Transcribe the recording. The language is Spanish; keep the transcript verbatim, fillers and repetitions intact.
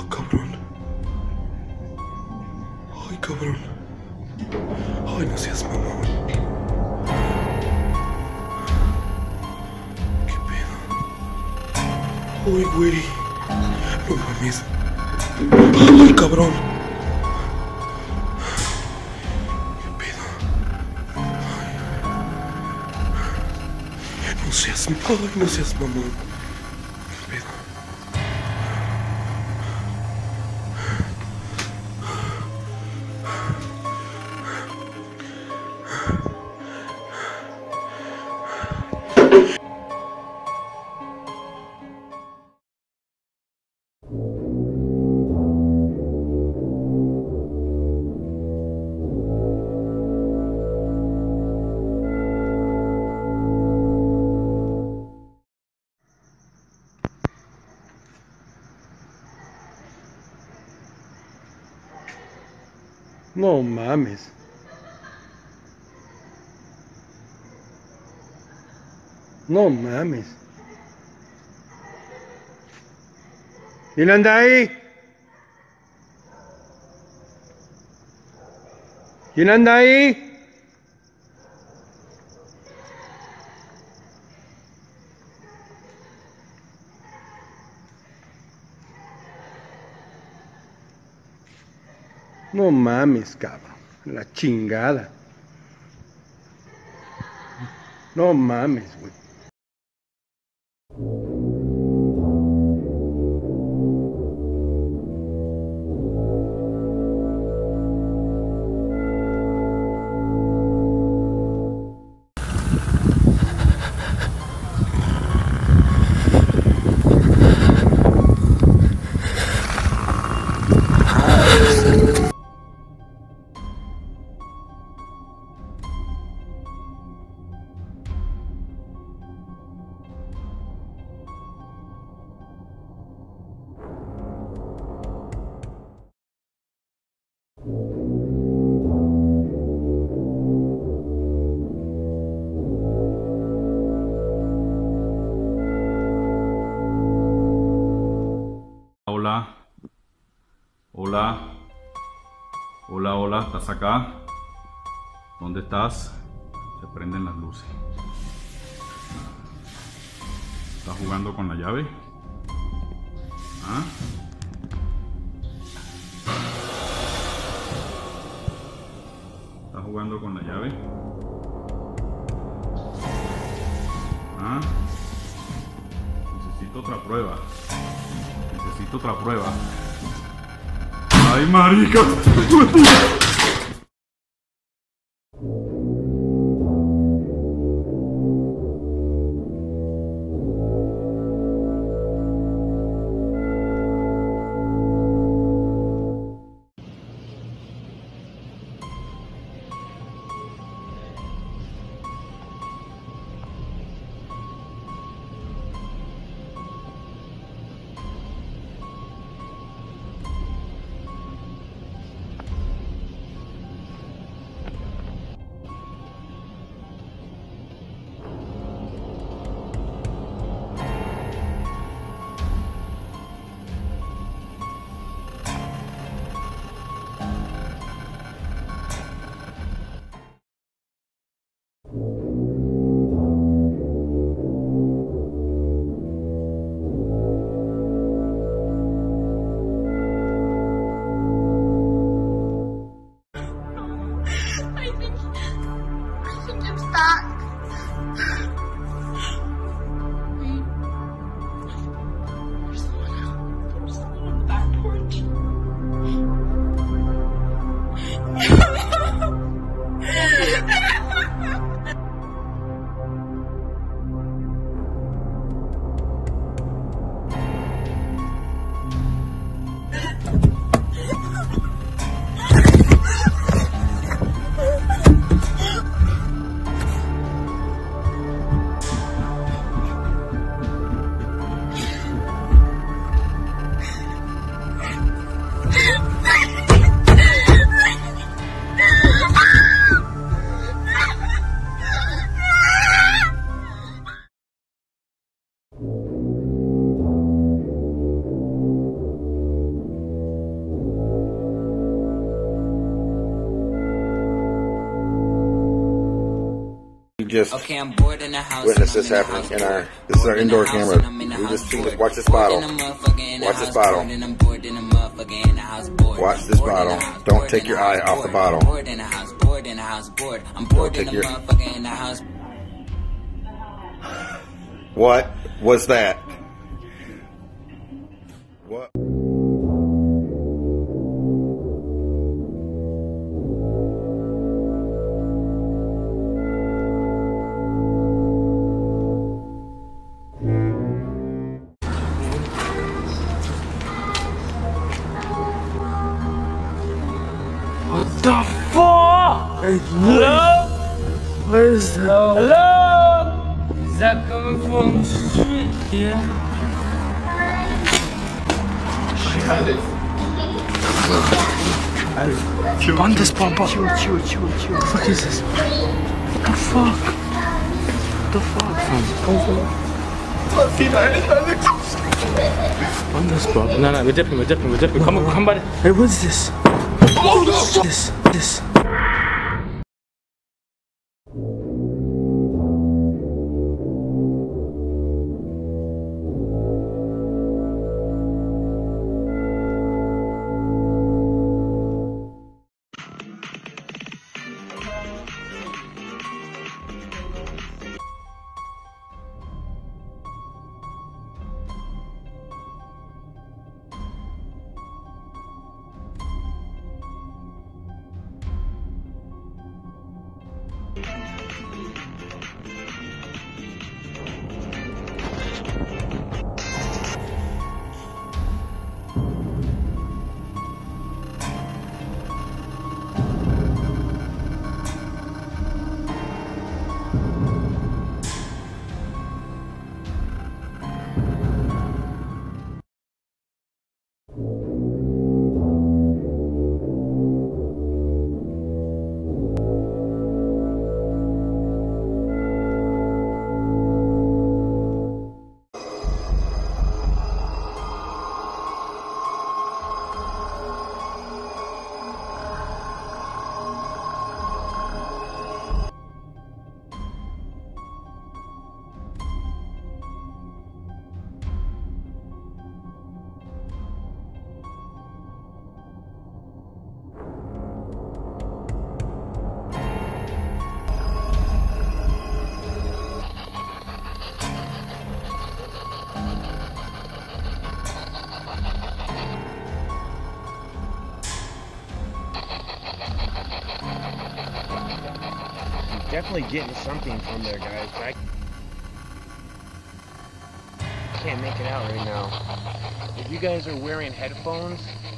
cabrón. Ay, cabrón. Ay, no seas mamón. ¿Qué pedo? Ay, güey. No mames. Ay, cabrón. ¿Qué pedo? Ay. No seas... Ay, no seas mamón. ¿Qué pedo? No mames. No mames. ¿Quién anda ahí? ¿Quién anda ahí? No mames, cabrón. La chingada. No mames, güey. Hola, hola, hola, hola, ¿estás acá? ¿Dónde estás? Se prenden las luces. ¿Estás jugando con la llave? ¿Ah? ¿Estás jugando con la llave? ¿Ah? Necesito otra prueba. Necesito otra prueba. ¡Ay, marica! just okay, I'm bored in the house. witnessed this happening in our. This is our indoor camera. We just seen this. Watch this bottle. Watch this bottle. Watch this bottle. Don't take your eye off the bottle. Don't take your. What was that? What? What the fuck? Hey, hello? What is that? Hello? Is that coming from the street? Yeah. On this bumper. Chill, chill, chill, chill. What the fuck is this? What the fuck? What the fuck? On this bumper. No, no, we're dipping, we're dipping, we're dipping. Come on, come by. Hey, what's this? This, this. Definitely getting something from there, guys. I can't make it out right now. If you guys are wearing headphones,